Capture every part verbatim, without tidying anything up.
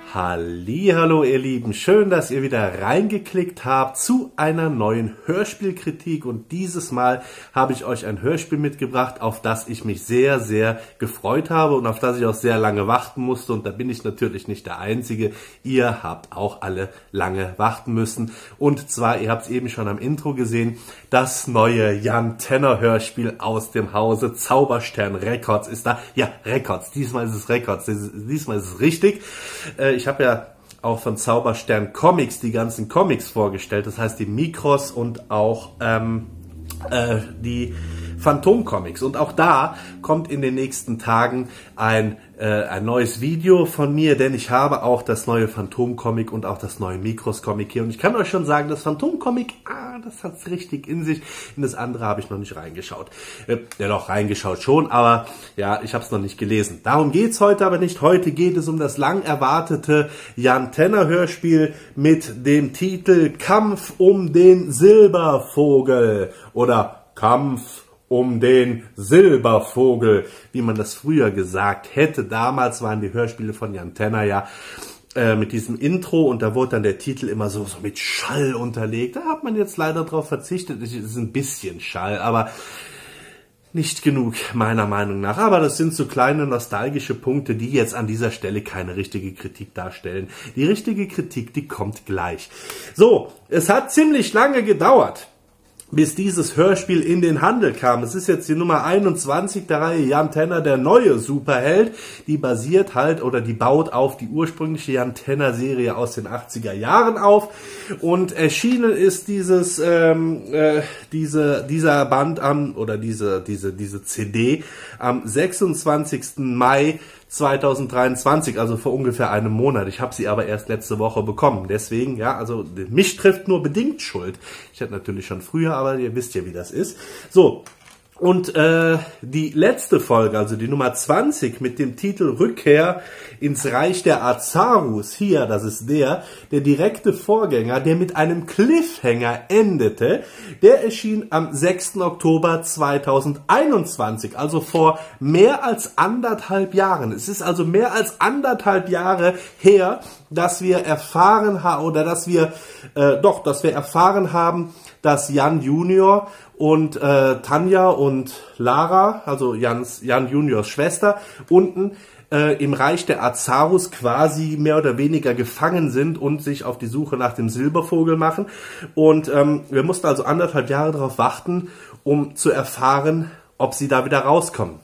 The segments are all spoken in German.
Hallihallo ihr Lieben, schön, dass ihr wieder reingeklickt habt zu einer neuen Hörspielkritik und dieses Mal habe ich euch ein Hörspiel mitgebracht, auf das ich mich sehr, sehr gefreut habe und auf das ich auch sehr lange warten musste und da bin ich natürlich nicht der Einzige, ihr habt auch alle lange warten müssen und zwar, ihr habt es eben schon am Intro gesehen, das neue Jan Tenner Hörspiel aus dem Hause Zauberstern Records ist da, ja Records, diesmal ist es Records, diesmal ist es richtig. Ich habe ja auch von Zauberstern Comics die ganzen Comics vorgestellt, das heißt die Mikros und auch ähm, äh, die Phantom-Comics. Und auch da kommt in den nächsten Tagen ein, äh, ein neues Video von mir, denn ich habe auch das neue Phantom-Comic und auch das neue Mikros-Comic hier. Und ich kann euch schon sagen, das Phantom-Comic, ah, das hat's richtig in sich. In das andere habe ich noch nicht reingeschaut. Äh, ja doch, reingeschaut schon, aber ja, ich habe es noch nicht gelesen. Darum geht's heute aber nicht. Heute geht es um das lang erwartete Jan Tenner Hörspiel mit dem Titel Kampf um den Silbervogel oder Kampf um den Silbervogel, wie man das früher gesagt hätte. Damals waren die Hörspiele von Jan Tenner ja äh, mit diesem Intro und da wurde dann der Titel immer so, so mit Schall unterlegt. Da hat man jetzt leider drauf verzichtet. Es ist ein bisschen Schall, aber nicht genug, meiner Meinung nach. Aber das sind so kleine nostalgische Punkte, die jetzt an dieser Stelle keine richtige Kritik darstellen. Die richtige Kritik, die kommt gleich. So, es hat ziemlich lange gedauert, bis dieses Hörspiel in den Handel kam. Es ist jetzt die Nummer einundzwanzig der Reihe Jan Tenner, der neue Superheld. Die basiert halt oder die baut auf die ursprüngliche Jan Tenner Serie aus den achtziger Jahren auf. Und erschienen ist dieses, ähm, äh, diese, dieser Band am, oder diese, diese, diese C D am sechsundzwanzigsten Mai zweitausenddreiundzwanzig, also vor ungefähr einem Monat. Ich habe sie aber erst letzte Woche bekommen. Deswegen, ja, also mich trifft nur bedingt Schuld. Ich hätte natürlich schon früher, aber ihr wisst ja, wie das ist. So, und äh, die letzte Folge, also die Nummer zwanzig mit dem Titel Rückkehr ins Reich der Azarus, hier, das ist der, der direkte Vorgänger, der mit einem Cliffhanger endete, der erschien am sechsten Oktober zweitausendeinundzwanzig, also vor mehr als anderthalb Jahren. Es ist also mehr als anderthalb Jahre her, dass wir erfahren haben, oder dass wir, äh, doch, dass wir erfahren haben, dass Jan Junior und äh, Tanja und Lara, also Jans, Jan Juniors Schwester, unten äh, im Reich der Azarus quasi mehr oder weniger gefangen sind und sich auf die Suche nach dem Silbervogel machen. Und ähm, wir mussten also anderthalb Jahre darauf warten, um zu erfahren, ob sie da wieder rauskommen.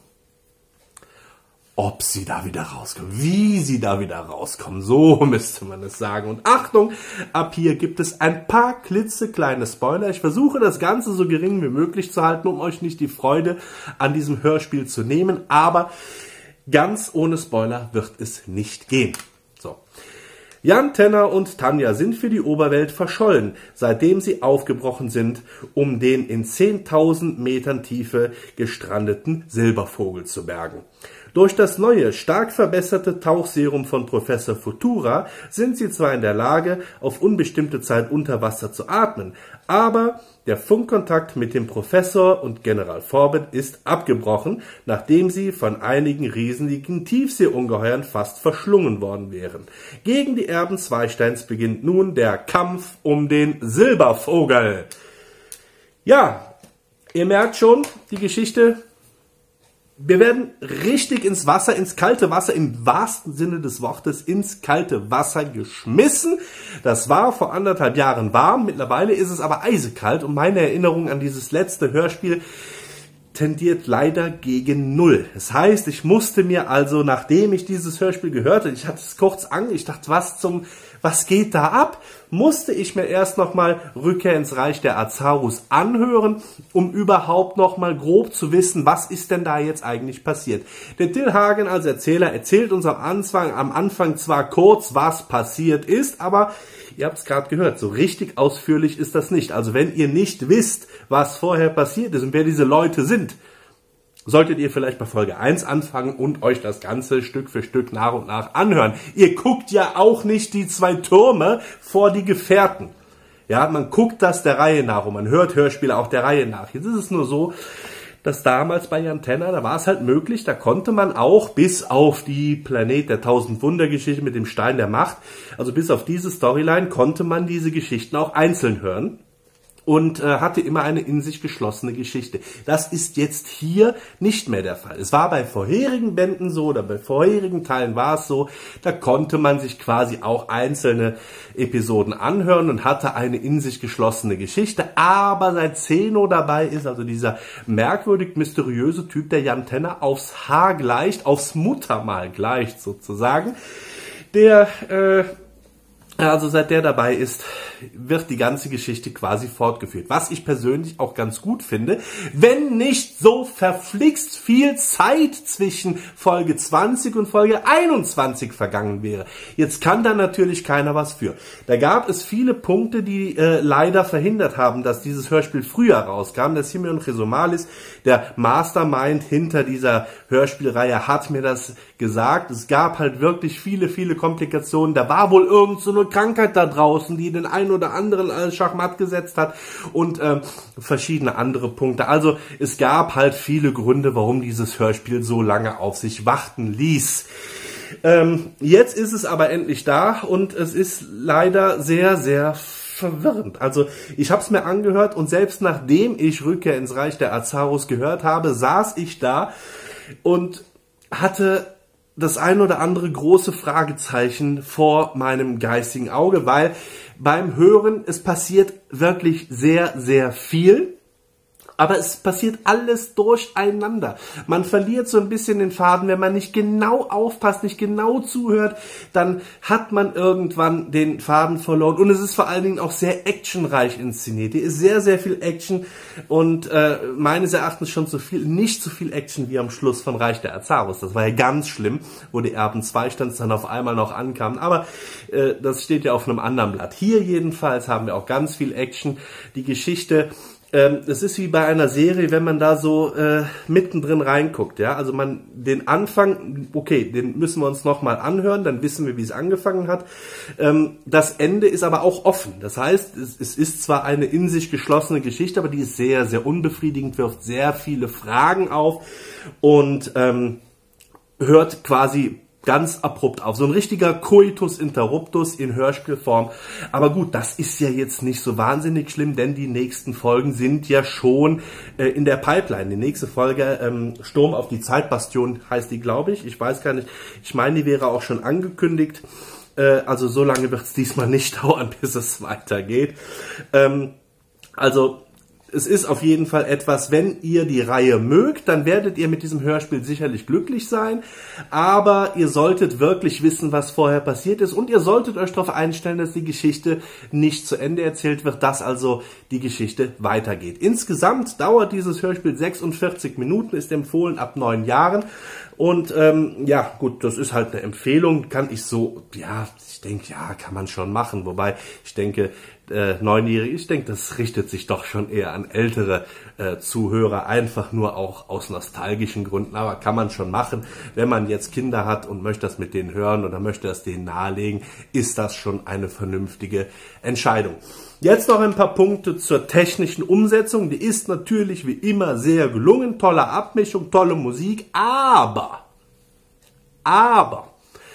Ob sie da wieder rauskommen, wie sie da wieder rauskommen, so müsste man es sagen. Und Achtung, ab hier gibt es ein paar klitzekleine Spoiler. Ich versuche das Ganze so gering wie möglich zu halten, um euch nicht die Freude an diesem Hörspiel zu nehmen, aber ganz ohne Spoiler wird es nicht gehen. So. Jan Tenner und Tanja sind für die Oberwelt verschollen, seitdem sie aufgebrochen sind, um den in zehntausend Metern Tiefe gestrandeten Silbervogel zu bergen. Durch das neue, stark verbesserte Tauchserum von Professor Futura sind sie zwar in der Lage, auf unbestimmte Zeit unter Wasser zu atmen, aber der Funkkontakt mit dem Professor und General Forbett ist abgebrochen, nachdem sie von einigen riesigen Tiefseeungeheuern fast verschlungen worden wären. Gegen die Erben Zweisteins beginnt nun der Kampf um den Silbervogel. Ja, ihr merkt schon, die Geschichte. Wir werden richtig ins Wasser, ins kalte Wasser, im wahrsten Sinne des Wortes, ins kalte Wasser geschmissen. Das war vor anderthalb Jahren warm, mittlerweile ist es aber eisekalt und meine Erinnerung an dieses letzte Hörspiel tendiert leider gegen Null. Das heißt, ich musste mir also, nachdem ich dieses Hörspiel gehört habe, ich hatte es kurz an, ich dachte, was zum, was geht da ab? Musste ich mir erst nochmal Rückkehr ins Reich der Azarus anhören, um überhaupt nochmal grob zu wissen, was ist denn da jetzt eigentlich passiert. Der Till Hagen als Erzähler erzählt uns am Anfang, am Anfang zwar kurz, was passiert ist, aber ihr habt es gerade gehört, so richtig ausführlich ist das nicht. Also wenn ihr nicht wisst, was vorher passiert ist und wer diese Leute sind, solltet ihr vielleicht bei Folge eins anfangen und euch das Ganze Stück für Stück nach und nach anhören. Ihr guckt ja auch nicht die zwei Türme vor die Gefährten. Ja, man guckt das der Reihe nach und man hört Hörspiele auch der Reihe nach. Jetzt ist es nur so, dass damals bei Jan Tenner, da war es halt möglich, da konnte man auch bis auf die Planet der tausend Wunder Geschichte mit dem Stein der Macht, also bis auf diese Storyline konnte man diese Geschichten auch einzeln hören. Und äh, hatte immer eine in sich geschlossene Geschichte. Das ist jetzt hier nicht mehr der Fall. Es war bei vorherigen Bänden so, oder bei vorherigen Teilen war es so, da konnte man sich quasi auch einzelne Episoden anhören und hatte eine in sich geschlossene Geschichte. Aber seit Zeno dabei ist, also dieser merkwürdig mysteriöse Typ, der Jan Tenner aufs Haar gleicht, aufs Muttermal gleicht sozusagen, der... Äh, Also seit der dabei ist, wird die ganze Geschichte quasi fortgeführt. Was ich persönlich auch ganz gut finde, wenn nicht so verflixt viel Zeit zwischen Folge zwanzig und Folge einundzwanzig vergangen wäre. Jetzt kann da natürlich keiner was für. Da gab es viele Punkte, die äh, leider verhindert haben, dass dieses Hörspiel früher rauskam. Der Simeon Chrysomalis, der Mastermind hinter dieser Hörspielreihe, hat mir das gesagt. Es gab halt wirklich viele, viele Komplikationen. Da war wohl irgend so eine Krankheit da draußen, die den einen oder anderen als Schachmatt gesetzt hat und äh, verschiedene andere Punkte. Also es gab halt viele Gründe, warum dieses Hörspiel so lange auf sich warten ließ. Ähm, jetzt ist es aber endlich da und es ist leider sehr, sehr verwirrend. Also ich habe es mir angehört und selbst nachdem ich Rückkehr ins Reich der Azaros gehört habe, saß ich da und hatte das ein oder andere große Fragezeichen vor meinem geistigen Auge, weil beim Hören, es passiert wirklich sehr, sehr viel. Aber es passiert alles durcheinander. Man verliert so ein bisschen den Faden, wenn man nicht genau aufpasst, nicht genau zuhört, dann hat man irgendwann den Faden verloren. Und es ist vor allen Dingen auch sehr actionreich inszeniert. Hier ist sehr, sehr viel Action und äh, meines Erachtens schon so viel, nicht so viel Action wie am Schluss von Reich der Azaros. Das war ja ganz schlimm, wo die Erben Zweistands dann auf einmal noch ankamen. Aber äh, das steht ja auf einem anderen Blatt. Hier jedenfalls haben wir auch ganz viel Action. Die Geschichte... Es ist wie bei einer Serie, wenn man da so äh, mittendrin reinguckt, ja, also man den Anfang, okay, den müssen wir uns nochmal anhören, dann wissen wir, wie es angefangen hat. Ähm, das Ende ist aber auch offen, das heißt, es, es ist zwar eine in sich geschlossene Geschichte, aber die ist sehr, sehr unbefriedigend, wirft sehr viele Fragen auf und ähm, hört quasi ganz abrupt auf. So ein richtiger Coitus Interruptus in Hörspielform. Aber gut, das ist ja jetzt nicht so wahnsinnig schlimm, denn die nächsten Folgen sind ja schon äh, in der Pipeline. Die nächste Folge, ähm, Sturm auf die Zeitbastion heißt die, glaube ich. Ich weiß gar nicht. Ich meine, die wäre auch schon angekündigt. Äh, also so lange wird es diesmal nicht dauern, bis es weitergeht. Ähm, also... Es ist auf jeden Fall etwas, wenn ihr die Reihe mögt, dann werdet ihr mit diesem Hörspiel sicherlich glücklich sein, aber ihr solltet wirklich wissen, was vorher passiert ist und ihr solltet euch darauf einstellen, dass die Geschichte nicht zu Ende erzählt wird, dass also die Geschichte weitergeht. Insgesamt dauert dieses Hörspiel sechsundvierzig Minuten, ist empfohlen ab neun Jahren und ähm, ja, gut, das ist halt eine Empfehlung, kann ich so, ja, ich denke, ja, kann man schon machen, wobei ich denke, Äh, Neunjährige, ich denke, das richtet sich doch schon eher an ältere äh, Zuhörer, einfach nur auch aus nostalgischen Gründen, aber kann man schon machen. Wenn man jetzt Kinder hat und möchte das mit denen hören oder möchte das denen nahelegen, ist das schon eine vernünftige Entscheidung. Jetzt noch ein paar Punkte zur technischen Umsetzung. Die ist natürlich wie immer sehr gelungen, tolle Abmischung, tolle Musik, aber, aber,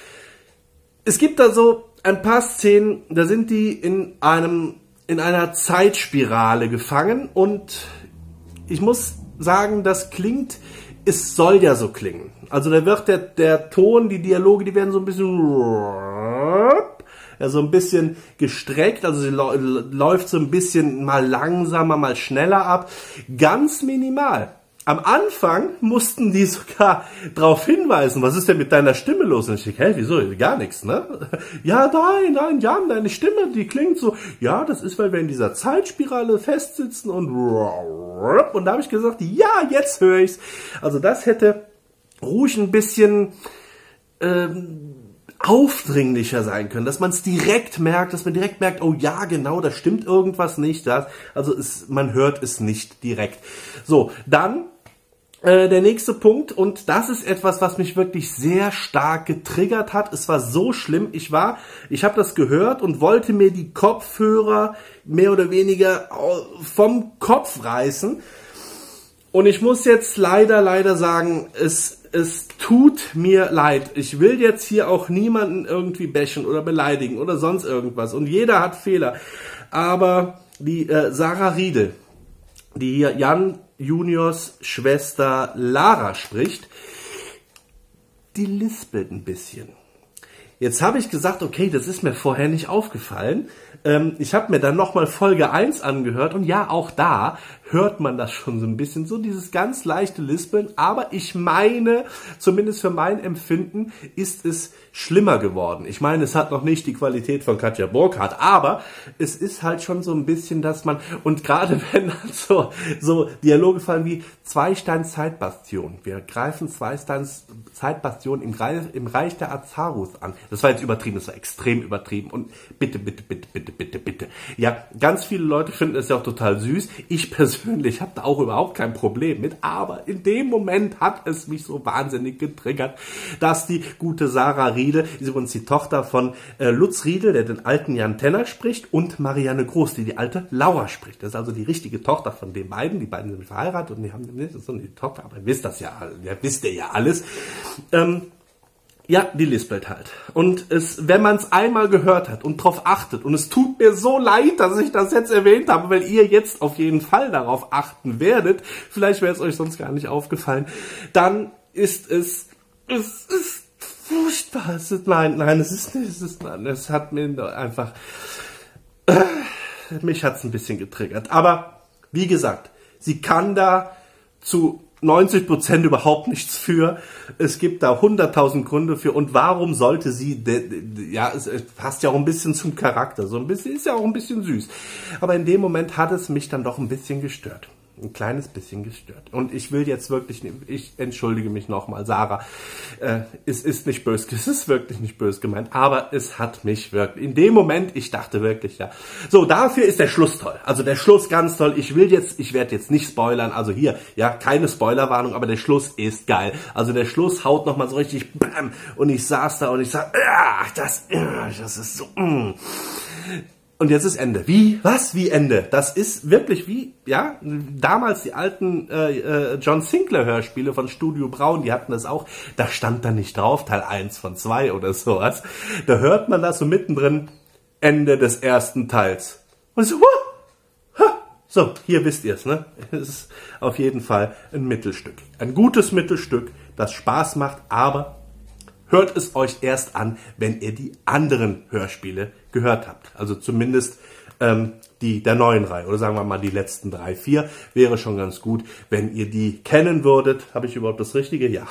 es gibt da so ein paar Szenen, da sind die in einem in einer Zeitspirale gefangen und ich muss sagen, das klingt, es soll ja so klingen. Also da wird der, der Ton, die Dialoge, die werden so ein bisschen ja, so ein bisschen gestreckt, also sie läuft so ein bisschen mal langsamer, mal schneller ab, ganz minimal. Am Anfang mussten die sogar darauf hinweisen, was ist denn mit deiner Stimme los? Und ich denke, hey, wieso? Gar nichts, ne? Ja, nein, nein, ja, deine Stimme, die klingt so, ja, das ist, weil wir in dieser Zeitspirale festsitzen und und da habe ich gesagt, ja, jetzt höre ich's. Also das hätte ruhig ein bisschen ähm, aufdringlicher sein können, dass man es direkt merkt, dass man direkt merkt, oh ja, genau, da stimmt irgendwas nicht. Das, also es, man hört es nicht direkt. So, dann äh, der nächste Punkt und das ist etwas, was mich wirklich sehr stark getriggert hat. Es war so schlimm, ich war, ich habe das gehört und wollte mir die Kopfhörer mehr oder weniger vom Kopf reißen. Und ich muss jetzt leider, leider sagen, es, es tut mir leid. Ich will jetzt hier auch niemanden irgendwie bashen oder beleidigen oder sonst irgendwas. Und jeder hat Fehler. Aber die äh, Sarah Riedel, die hier Jan Juniors Schwester Lara spricht, die lispelt ein bisschen. Jetzt habe ich gesagt, okay, das ist mir vorher nicht aufgefallen. Ähm, ich habe mir dann nochmal Folge eins angehört und ja, auch da hört man das schon so ein bisschen, so dieses ganz leichte Lispeln. Aber ich meine, zumindest für mein Empfinden, ist es schlimmer geworden. Ich meine, es hat noch nicht die Qualität von Katja Burkhardt, aber es ist halt schon so ein bisschen, dass man, und gerade wenn dann so, so Dialoge fallen wie Zweisteins Zeitbastion. Wir greifen Zweisteins Zeitbastion im Reich, im Reich der Azarus an. Das war jetzt übertrieben, das war extrem übertrieben. Und bitte, bitte, bitte, bitte, bitte, bitte. Ja, ganz viele Leute finden es ja auch total süß. Ich persönlich habe da auch überhaupt kein Problem mit. Aber in dem Moment hat es mich so wahnsinnig getriggert, dass die gute Sarah Riedel, ist übrigens die Tochter von äh, Lutz Riedel, der den alten Jan Tenner spricht, und Marianne Groß, die die alte Laura spricht. Das ist also die richtige Tochter von den beiden. Die beiden sind verheiratet und die haben das ist so eine Tochter, aber ihr wisst das ja, ihr wisst ja alles. Ähm, Ja, die lispelt halt. Und es, wenn man es einmal gehört hat und drauf achtet, und es tut mir so leid, dass ich das jetzt erwähnt habe, weil ihr jetzt auf jeden Fall darauf achten werdet, vielleicht wäre es euch sonst gar nicht aufgefallen, dann ist es, es ist furchtbar. Es ist, nein, nein, es ist nicht, es ist, nein, es hat mir einfach, äh, mich hat es ein bisschen getriggert. Aber, wie gesagt, sie kann da zu neunzig Prozent überhaupt nichts für. Es gibt da hunderttausend Gründe für. Und warum sollte sie, de, de, ja, es passt ja auch ein bisschen zum Charakter. So ein bisschen, ist ja auch ein bisschen süß. Aber in dem Moment hat es mich dann doch ein bisschen gestört. Ein kleines bisschen gestört. Und ich will jetzt wirklich, ich entschuldige mich nochmal, Sarah, äh, es ist nicht böse, es ist wirklich nicht böse gemeint, aber es hat mich wirklich, in dem Moment, ich dachte wirklich, ja. So, dafür ist der Schluss toll. Also der Schluss ganz toll. Ich will jetzt, ich werde jetzt nicht spoilern, also hier, ja, keine Spoilerwarnung, aber der Schluss ist geil. Also der Schluss haut nochmal so richtig, bam, und ich saß da und ich sag, ah, das, das ist so, mm. Und jetzt ist Ende. Wie? Was? Wie Ende? Das ist wirklich wie, ja, damals die alten äh, äh, John Sinclair Hörspiele von Studio Braun, die hatten das auch, da stand da nicht drauf, Teil eins von zwei oder sowas. Da hört man das so mittendrin, Ende des ersten Teils. Und so, huh, so, hier wisst ihr es, ne? Es ist auf jeden Fall ein Mittelstück. Ein gutes Mittelstück, das Spaß macht, aber hört es euch erst an, wenn ihr die anderen Hörspiele gehört habt. Also zumindest ähm, die der neuen Reihe. Oder sagen wir mal die letzten drei, vier. Wäre schon ganz gut, wenn ihr die kennen würdet. Habe ich überhaupt das Richtige? Ja.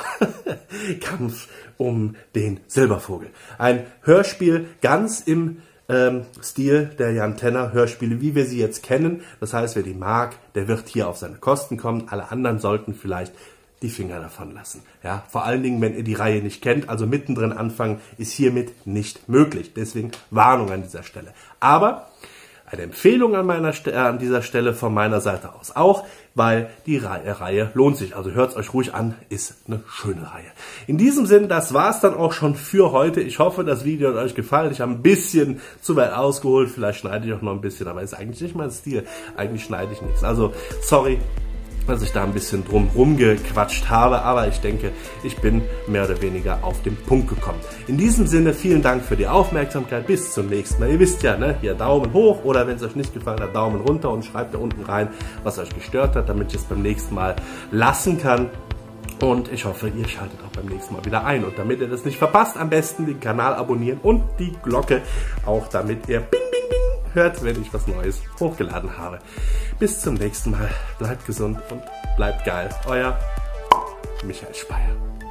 Kampf um den Silbervogel. Ein Hörspiel ganz im ähm, Stil der Jan Tenner Hörspiele, wie wir sie jetzt kennen. Das heißt, wer die mag, der wird hier auf seine Kosten kommen. Alle anderen sollten vielleicht die Finger davon lassen. Ja, vor allen Dingen, wenn ihr die Reihe nicht kennt, also mittendrin anfangen, ist hiermit nicht möglich. Deswegen Warnung an dieser Stelle. Aber eine Empfehlung an, meiner, äh, an dieser Stelle von meiner Seite aus auch, weil die Reihe, Reihe lohnt sich. Also hört es euch ruhig an, ist eine schöne Reihe. In diesem Sinn, das war's dann auch schon für heute. Ich hoffe, das Video hat euch gefallen. Ich habe ein bisschen zu weit ausgeholt. Vielleicht schneide ich auch noch ein bisschen, aber ist eigentlich nicht mein Stil. Eigentlich schneide ich nichts. Also, sorry, dass ich da ein bisschen drum rumgequatscht habe, aber ich denke, ich bin mehr oder weniger auf den Punkt gekommen. In diesem Sinne, vielen Dank für die Aufmerksamkeit, bis zum nächsten Mal. Ihr wisst ja, ne, hier Daumen hoch oder wenn es euch nicht gefallen hat, Daumen runter und schreibt da unten rein, was euch gestört hat, damit ich es beim nächsten Mal lassen kann. Und ich hoffe, ihr schaltet auch beim nächsten Mal wieder ein. Und damit ihr das nicht verpasst, am besten den Kanal abonnieren und die Glocke, auch damit ihr bing, bing, bing hört, wenn ich was Neues hochgeladen habe. Bis zum nächsten Mal. Bleibt gesund und bleibt geil. Euer Michael Speyer.